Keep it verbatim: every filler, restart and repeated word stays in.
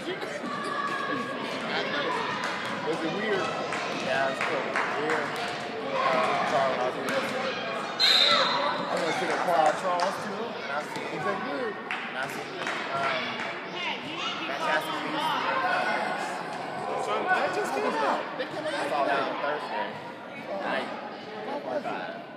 Was it weird? Yeah, it's cool. Weird. Uh, Charles, I was here. I went to the Quad Charles too, and I see. Is that good? And I see. Um, Fantastic Beasts. So that just came out. They came out. I saw that on Thursday night. How was it?